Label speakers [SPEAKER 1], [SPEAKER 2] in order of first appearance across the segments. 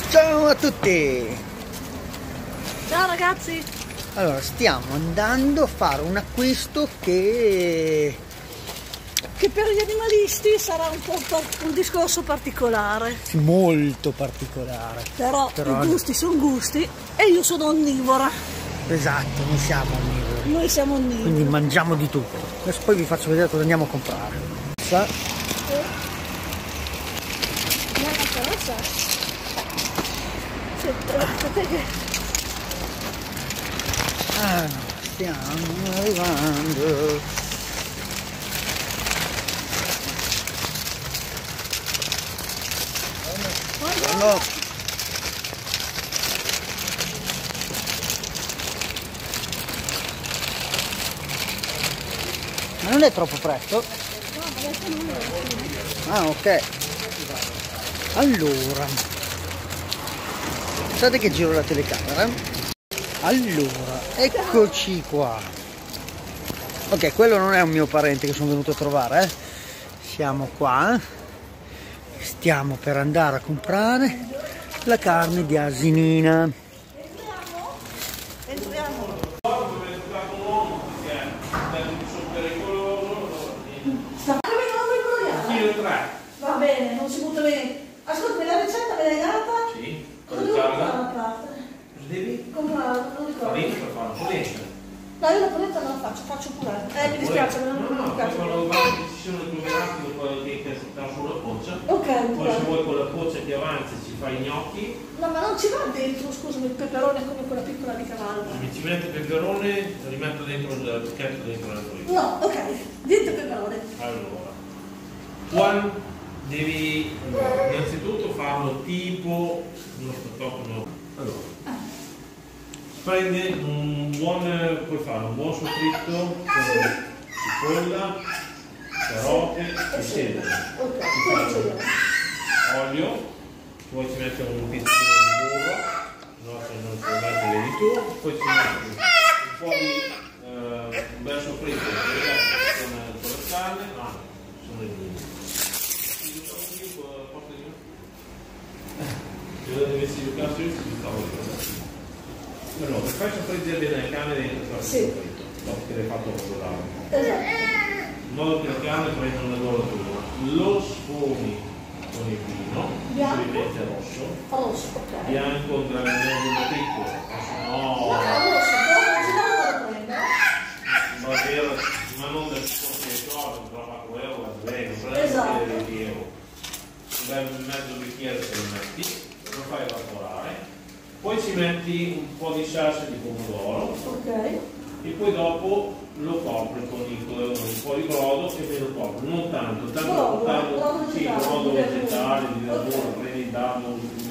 [SPEAKER 1] Ciao a tutti!
[SPEAKER 2] Ciao ragazzi!
[SPEAKER 1] Allora, stiamo andando a fare un acquisto che
[SPEAKER 2] per gli animalisti sarà un discorso particolare.
[SPEAKER 1] molto particolare.
[SPEAKER 2] Però i gusti sono gusti e io sono onnivora.
[SPEAKER 1] Esatto, noi siamo onnivori.
[SPEAKER 2] Noi siamo onnivori.
[SPEAKER 1] Quindi mangiamo di tutto. Adesso poi vi faccio vedere cosa andiamo a comprare. Ah, no, stiamo arrivando. Buongiorno. Ma non è troppo presto?
[SPEAKER 2] No, adesso non è.
[SPEAKER 1] Ah, ok. Allora, pensate che giro la telecamera. Allora, eccoci qua. Ok, quello non è un mio parente che sono venuto a trovare, Siamo qua. Stiamo per andare a comprare la carne di asinina.
[SPEAKER 2] Entriamo. Va bene, non si butta bene. Ascolta, la ricetta me l'hai data?
[SPEAKER 3] Sì,
[SPEAKER 2] Cosa devo fare a parte?
[SPEAKER 3] devi
[SPEAKER 2] Comprare, non ricordo.
[SPEAKER 3] farina per fare una polenta.
[SPEAKER 2] No, io la polenta non la faccio pure. Mi dispiace, ma non
[SPEAKER 3] No,
[SPEAKER 2] mi
[SPEAKER 3] poi
[SPEAKER 2] piace.
[SPEAKER 3] quando vai ci sono i plumerati che stanno sulla poccia.
[SPEAKER 2] Ok,
[SPEAKER 3] Poi
[SPEAKER 2] pure.
[SPEAKER 3] se vuoi con la poccia che avanza ci fai i gnocchi.
[SPEAKER 2] No, ma non ci va dentro, scusami, il peperone come quella piccola di cavallo.
[SPEAKER 3] Mi ci metto il peperone, rimetto dentro il pacchetto dentro la tua.
[SPEAKER 2] No, ok, dentro il peperone.
[SPEAKER 3] Allora, qua devi innanzitutto farlo tipo uno spattocco. Allora, prendi puoi fare un buon soffritto con cipolla, carote e sedano.
[SPEAKER 2] Ok,
[SPEAKER 3] Ti
[SPEAKER 2] quello
[SPEAKER 3] fai
[SPEAKER 2] ce l'ho.
[SPEAKER 3] olio, poi ci metti un pizzico di burro, no, se non ci metti vedi tu, poi ci metti un po' di un bel soffritto con la carne, sono i miei. Deve essere il caso io ci stavo ricordando. Allora, per far soffriggere bene la carne dentro il soffritto, dopo che l'hai fatto rosolare.
[SPEAKER 2] Esatto.
[SPEAKER 3] In modo che la carne prenda una doratura. Lo sfumi con il vino, possibilmente rosso.
[SPEAKER 2] Rosso, ok.
[SPEAKER 3] Bianco gravemente piccolo,
[SPEAKER 2] No,
[SPEAKER 3] no,
[SPEAKER 2] rosso, però non ci devo fare prendere.
[SPEAKER 3] va bene, ma non del corso, trova quello, la sveglia,
[SPEAKER 2] Esatto.
[SPEAKER 3] un rilievo. Un bel mezzo bicchiere se lo metti, lo fai evaporare. Poi ci metti un po' di salsa di pomodoro
[SPEAKER 2] Ok.
[SPEAKER 3] e poi dopo lo copri con un po' di brodo e me lo copri, non tanto
[SPEAKER 2] Brodo
[SPEAKER 3] sì,
[SPEAKER 2] vegetale,
[SPEAKER 3] brodo
[SPEAKER 2] di
[SPEAKER 3] vegetale, di
[SPEAKER 2] verdura.
[SPEAKER 3] verdura,
[SPEAKER 2] Ok.
[SPEAKER 3] prendi il dado,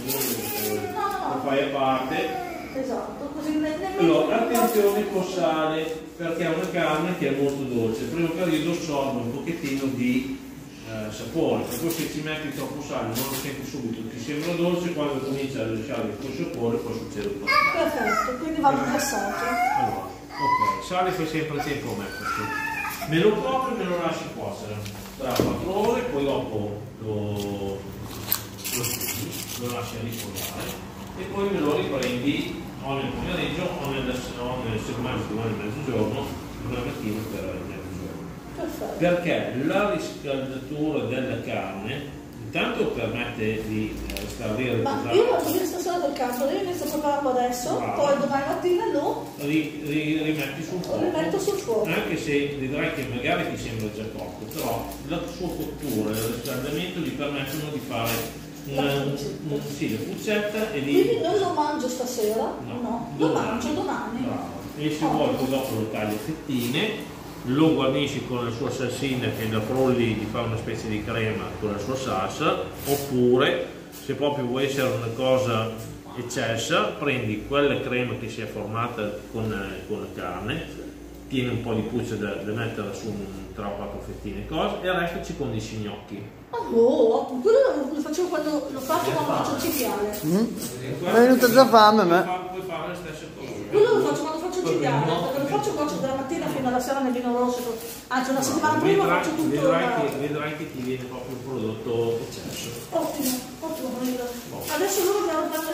[SPEAKER 2] No.
[SPEAKER 3] lo fai a parte.
[SPEAKER 2] Esatto, così nemmeno.
[SPEAKER 3] Allora, attenzione col sale, perché è una carne che è molto dolce, il primo periodo assorbe un pochettino di sapore, per cui se ci metti troppo sale non lo senti subito, ti sembra dolce, quando comincia a lasciare il tuo sapore poi succede un po'.
[SPEAKER 2] Perfetto, quindi va passato.
[SPEAKER 3] Allora, ok, sale fai sempre tempo a metterci. Me lo copri e me lo lasci cuocere tra 4 ore, poi dopo lo studi, lo lasci riposare e poi me lo riprendi o nel pomeriggio o nel secondo domani mezzogiorno, una mattina per il mezzogiorno.
[SPEAKER 2] Perfetto.
[SPEAKER 3] Perché la riscaldatura della carne intanto permette di stare lì a
[SPEAKER 2] Ma
[SPEAKER 3] riposare.
[SPEAKER 2] io vado via stasera del campo, io inizio a prepararlo adesso,
[SPEAKER 3] Bravo.
[SPEAKER 2] poi domani mattina lo
[SPEAKER 3] rimetti sul fuoco.
[SPEAKER 2] rimetto sul fuoco.
[SPEAKER 3] Anche se vedrai che magari ti sembra già cotto, però la sua cottura e il riscaldamento gli permettono di fare la puccetta e di...
[SPEAKER 2] Quindi non lo mangio stasera? No. Lo mangio domani.
[SPEAKER 3] Bravo. E se vuoi poi dopo lo tagli a fettine, lo guarnisci con la sua salsina che la frulli, gli fa una specie di crema con la sua salsa, oppure se proprio vuoi essere una cosa eccessa, prendi quella crema che si è formata con la carne, tieni un po' di puccia da mettere su 3 o 4 fettine cose, e il resto ci condisci i gnocchi.
[SPEAKER 2] Oh, quello lo facevo quando lo faccio quando faccio il cinghiale.
[SPEAKER 1] Mi è venuta già fame a me.
[SPEAKER 3] Puoi fare la stessa cosa.
[SPEAKER 2] Quello lo faccio quando faccio il cinghiale, perché lo faccio cuocio dalla mattina fino alla sera nel vino rosso, anzi una settimana prima faccio tutto.
[SPEAKER 3] Vedrai che ti viene proprio un prodotto eccesso.
[SPEAKER 2] Ottimo, ottimo. Adesso loro mi hanno preso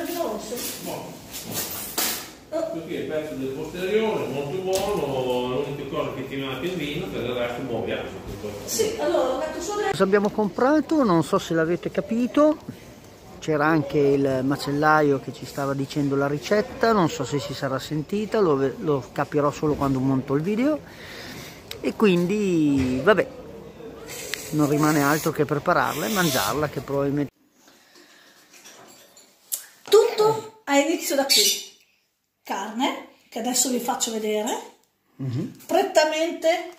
[SPEAKER 3] Qui è il pezzo del posteriore, molto buono, l'unica cosa che ti manca il vino, per il resto buon viaggio.
[SPEAKER 2] Sì, allora lo metto solo.
[SPEAKER 1] Cosa abbiamo comprato? Non so se l'avete capito, c'era anche il macellaio che ci stava dicendo la ricetta, non so se si sarà sentita, lo capirò solo quando monto il video, e quindi vabbè, non rimane altro che prepararla e mangiarla, che probabilmente...
[SPEAKER 2] Tutto ha inizio da qui. Carne, che adesso vi faccio vedere, prettamente,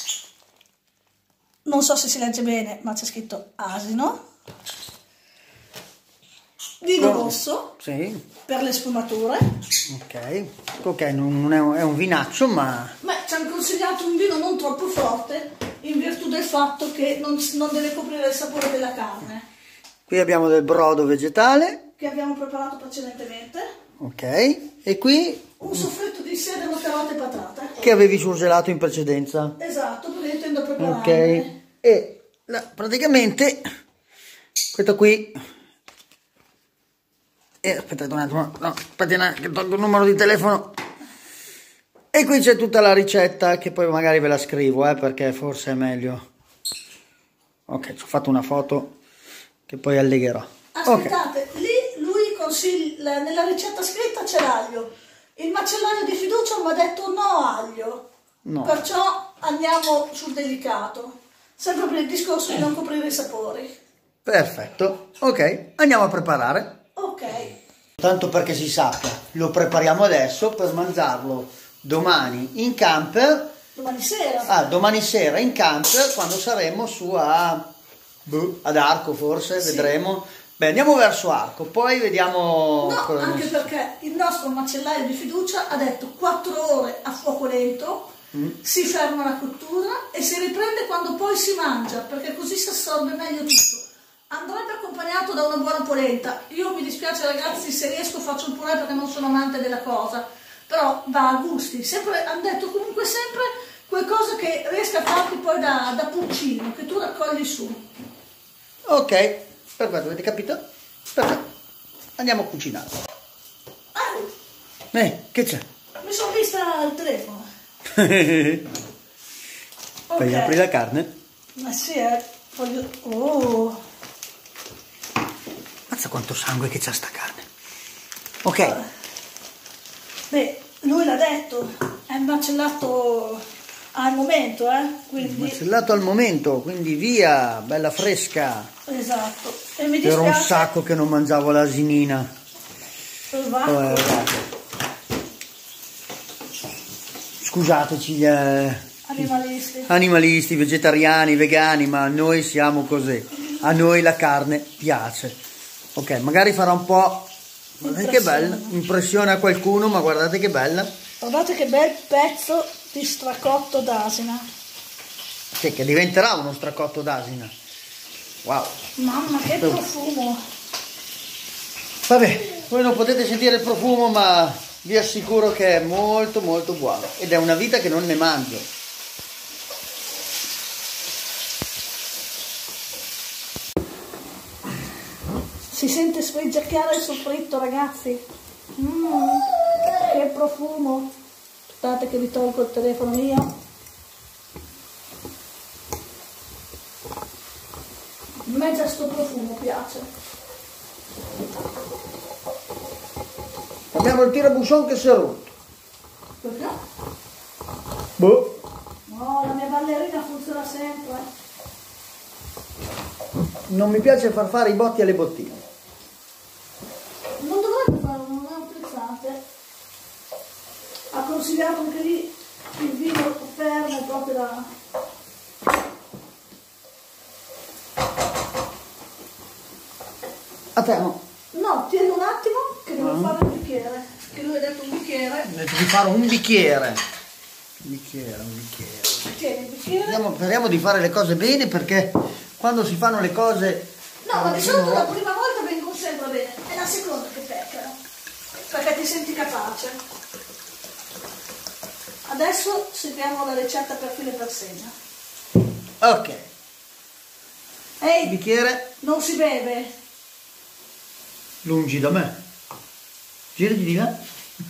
[SPEAKER 2] non so se si legge bene, ma c'è scritto asino, vino rosso,
[SPEAKER 1] sì,
[SPEAKER 2] per le sfumature.
[SPEAKER 1] Ok, non è un vinaccio, ma...
[SPEAKER 2] Ma ci hanno consigliato un vino non troppo forte, in virtù del fatto che non deve coprire il sapore della carne.
[SPEAKER 1] Qui abbiamo del brodo vegetale,
[SPEAKER 2] Che abbiamo preparato precedentemente.
[SPEAKER 1] ok, e qui
[SPEAKER 2] Un soffritto di sedano, carote e patate.
[SPEAKER 1] che avevi surgelato in precedenza.
[SPEAKER 2] Esatto, perché io intendo preparare.
[SPEAKER 1] Ok, e praticamente questo qui, aspettate un attimo, no, aspettate che tolgo il numero di telefono, e qui c'è tutta la ricetta, che poi magari ve la scrivo, perché forse è meglio. Ok, ci ho fatto una foto che poi allegherò.
[SPEAKER 2] Aspettate, lì lui consiglia, nella ricetta scritta c'è l'aglio. Il macellaio di fiducia mi ha detto no aglio.
[SPEAKER 1] No.
[SPEAKER 2] Perciò andiamo sul delicato. Sempre per il discorso di non coprire i sapori.
[SPEAKER 1] Perfetto, ok, andiamo a preparare.
[SPEAKER 2] Ok.
[SPEAKER 1] Tanto perché si sappia, lo prepariamo adesso per mangiarlo domani in camper.
[SPEAKER 2] Domani sera.
[SPEAKER 1] Domani sera in camper, quando saremo su ad Arco, forse,
[SPEAKER 2] Sì.
[SPEAKER 1] vedremo. Beh, andiamo verso Arco, poi vediamo.
[SPEAKER 2] No, anche perché il nostro macellaio di fiducia ha detto 4 ore a fuoco lento, si ferma la cottura e si riprende quando poi si mangia, perché così si assorbe meglio tutto. Andrebbe accompagnato da una buona polenta. Io mi dispiace ragazzi, se riesco faccio il purè perché non sono amante della cosa, però va a gusti. Sempre, hanno detto comunque sempre qualcosa che riesca a farti poi da pulcino, che tu raccogli su.
[SPEAKER 1] Ok, perfetto, avete capito? Perfetto, andiamo a cucinare. Che c'è?
[SPEAKER 2] Mi sono vista al telefono.
[SPEAKER 1] Fai
[SPEAKER 2] Ok.
[SPEAKER 1] apri la carne?
[SPEAKER 2] Ma sì, voglio... Oh.
[SPEAKER 1] Mazza quanto sangue che c'ha sta carne. Ok,
[SPEAKER 2] Beh, lui l'ha detto, è macellato al momento, quindi...
[SPEAKER 1] macellato al momento, quindi via, bella fresca.
[SPEAKER 2] Esatto. E mi
[SPEAKER 1] Era un
[SPEAKER 2] dispiace...
[SPEAKER 1] sacco che non mangiavo l'asinina.
[SPEAKER 2] Va.
[SPEAKER 1] Scusateci gli
[SPEAKER 2] Animalisti.
[SPEAKER 1] animalisti, vegetariani, vegani, ma noi siamo così. A noi la carne piace. Ok, magari farà un po'... Guardate che bella, impressione a qualcuno, ma guardate che bella.
[SPEAKER 2] Guardate che bel pezzo di stracotto d'asina.
[SPEAKER 1] Sì, che diventerà uno stracotto d'asina. Wow.
[SPEAKER 2] Mamma, che profumo.
[SPEAKER 1] Vabbè, voi non potete sentire il profumo, ma vi assicuro che è molto molto buono. Ed è una vita che non ne mangio.
[SPEAKER 2] Si sente sfreggiacchiare il soffritto, ragazzi. Che profumo. Aspettate che vi tolgo il telefono mio. A me già sto profumo piace.
[SPEAKER 1] Abbiamo il tirabusson che si è rotto.
[SPEAKER 2] Perché?
[SPEAKER 1] Boh.
[SPEAKER 2] No, la mia ballerina funziona sempre.
[SPEAKER 1] Non mi piace far fare i botti alle bottiglie.
[SPEAKER 2] Non dovrebbe farlo, non è autorizzante. Ha consigliato anche lì il vino fermo proprio da...
[SPEAKER 1] A fermo.
[SPEAKER 2] No, tieni un attimo che devo fare un bicchiere. Che lui ha detto un bicchiere.
[SPEAKER 1] Devo fare un bicchiere. Un bicchiere.
[SPEAKER 2] Tieni il bicchiere.
[SPEAKER 1] Speriamo di fare le cose bene, perché quando si fanno le cose...
[SPEAKER 2] No, ma di solito la prima volta vengono sempre bene. È la seconda che peccano. Perché ti senti capace. Adesso seguiamo la ricetta per filo e per segno.
[SPEAKER 1] Ok. Il
[SPEAKER 2] Ehi,
[SPEAKER 1] bicchiere
[SPEAKER 2] non si beve.
[SPEAKER 1] lungi da me. Girati di là.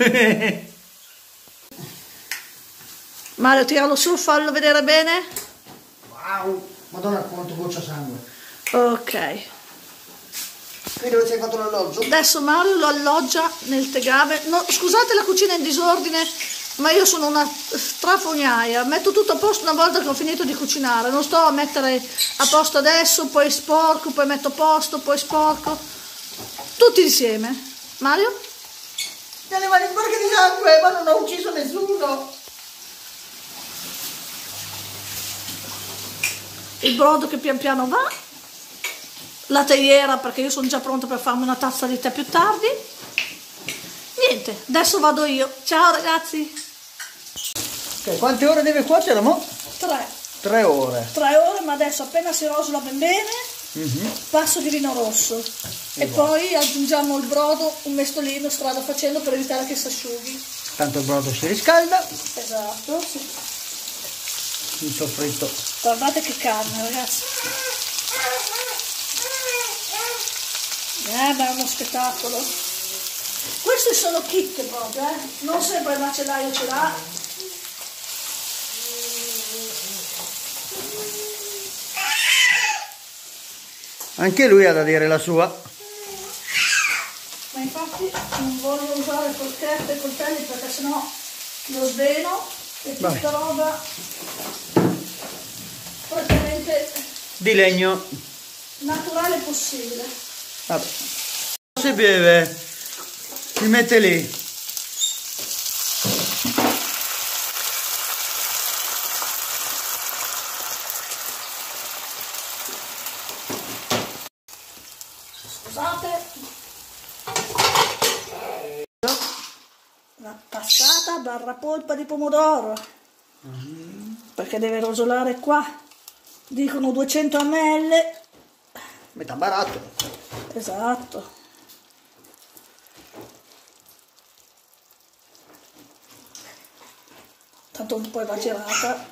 [SPEAKER 2] Mario, tiralo su, fallo vedere bene.
[SPEAKER 1] Wow, madonna quanto goccia sangue.
[SPEAKER 2] Ok.
[SPEAKER 1] Qui dove sei fatto l'alloggio?
[SPEAKER 2] Adesso Mario lo alloggia nel tegame. No, scusate la cucina è in disordine, ma io sono una strafognaia. Metto tutto a posto una volta che ho finito di cucinare. Non sto a mettere a posto adesso, poi sporco, poi metto a posto, poi sporco. Tutti insieme. Mario?
[SPEAKER 1] Le mani sporche di sangue, ma non ho ucciso nessuno.
[SPEAKER 2] Il brodo che pian piano va. La teiera perché io sono già pronta per farmi una tazza di tè più tardi. Niente, adesso vado io. Ciao ragazzi.
[SPEAKER 1] Ok, quante ore deve cuocere, mo?
[SPEAKER 2] 3.
[SPEAKER 1] 3 ore.
[SPEAKER 2] 3 ore, ma adesso appena si rosola ben bene, passo di vino rosso. E poi aggiungiamo il brodo, un mestolino strada facendo per evitare che si asciughi.
[SPEAKER 1] Tanto il brodo si riscalda.
[SPEAKER 2] Esatto, sì.
[SPEAKER 1] Il soffritto.
[SPEAKER 2] Guardate che carne, ragazzi. Ma è uno spettacolo. Questi sono kit proprio, non sempre il macellaio ce l'ha.
[SPEAKER 1] Anche lui ha da dire la sua.
[SPEAKER 2] Ma infatti non voglio usare forchette e coltelli perché sennò lo sveno e tutta roba praticamente
[SPEAKER 1] Di legno.
[SPEAKER 2] naturale possibile.
[SPEAKER 1] Vabbè. Si beve. Si mette lì.
[SPEAKER 2] Scusate. La passata barra polpa di pomodoro. Perché deve rosolare qua. Dicono 200 ml.
[SPEAKER 1] Metà barattolo.
[SPEAKER 2] Esatto. Tanto poi va girata.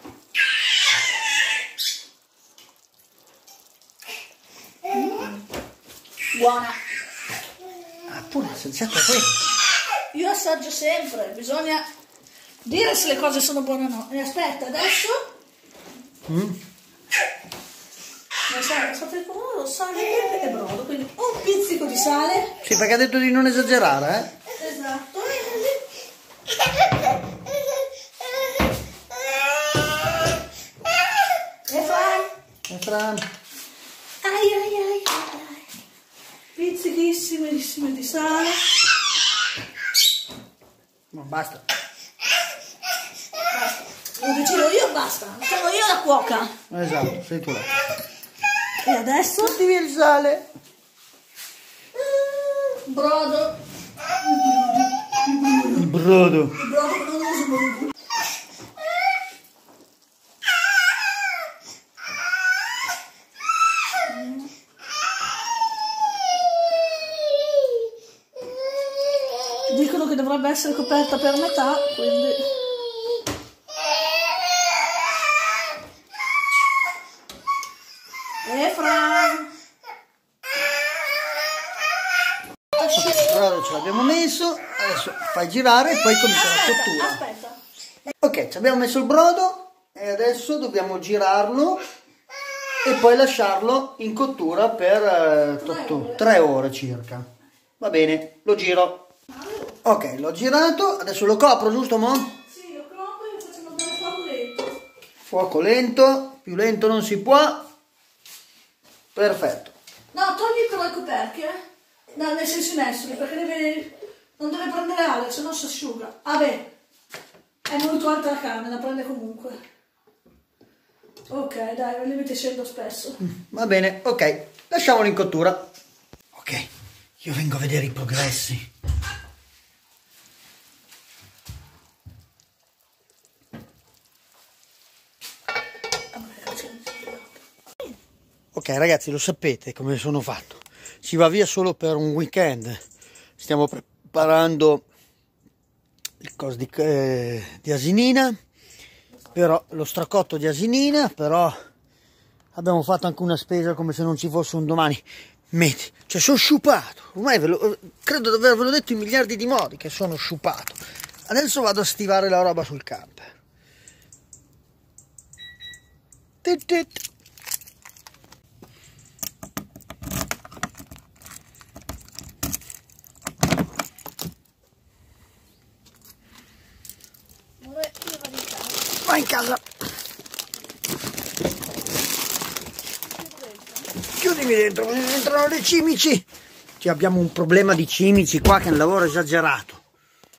[SPEAKER 2] Buona.
[SPEAKER 1] Ah, pure senza questo.
[SPEAKER 2] Io assaggio sempre, bisogna dire se le cose sono buone o no. E aspetta, adesso sapete come sale, pepe e brodo, quindi un pizzico di sale.
[SPEAKER 1] Sì, perché ha detto di non esagerare,
[SPEAKER 2] Esatto. E
[SPEAKER 1] Fran.
[SPEAKER 2] ai. Pizzichissimi di sale.
[SPEAKER 1] Ma basta.
[SPEAKER 2] Lo decido io, basta. Sono io la cuoca.
[SPEAKER 1] Esatto, sei tu là.
[SPEAKER 2] E adesso?
[SPEAKER 1] Metti via il sale.
[SPEAKER 2] Brodo.
[SPEAKER 1] Il brodo.
[SPEAKER 2] Il brodo che non uso molto. Dicono che dovrebbe essere coperta per metà, quindi... Fran!
[SPEAKER 1] Il brodo ce l'abbiamo messo, adesso fai girare e poi comincia la cottura.
[SPEAKER 2] Aspetta.
[SPEAKER 1] Ok, ci abbiamo messo il brodo e adesso dobbiamo girarlo e poi lasciarlo in cottura per 3 ore circa. Va bene, lo giro. Ok, l'ho girato, adesso lo copro, giusto mo?
[SPEAKER 2] Sì, lo copro e lo facciamo andare a fuoco lento.
[SPEAKER 1] Fuoco lento, più lento non si può. Perfetto.
[SPEAKER 2] No, togli però i coperchi, No, nel senso i nastri, perché non deve prendere aria, se no si asciuga. Ah beh, è molto alta la carne, la prende comunque. Ok, dai, li metti scendo spesso.
[SPEAKER 1] Va bene, ok, lasciamolo in cottura. Ok, io vengo a vedere i progressi. Ok ragazzi, lo sapete come sono fatto. Si va via solo per un weekend. Stiamo preparando il coso di asinina, però lo stracotto di asinina, però abbiamo fatto anche una spesa come se non ci fosse un domani. Cioè sono sciupato. Ormai credo di avervelo detto in miliardi di modi che sono sciupato. Adesso vado a stivare la roba sul camper. Va in casa. Chiudimi dentro, entrano le cimici. Abbiamo un problema di cimici qua che è un lavoro esagerato.